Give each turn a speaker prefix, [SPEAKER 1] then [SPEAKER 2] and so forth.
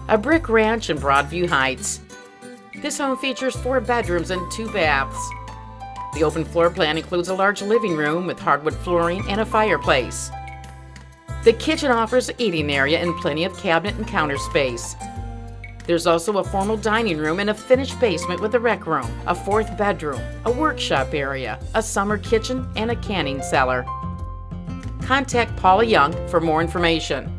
[SPEAKER 1] a brick ranch in Broadview Heights. This home features 4 bedrooms and 2 baths. The open floor plan includes a large living room with hardwood flooring and a fireplace. The kitchen offers an eating area and plenty of cabinet and counter space. There's also a formal dining room and a finished basement with a rec room, a 4th bedroom, a workshop area, a summer kitchen, and a canning cellar. Contact Paula Young for more information.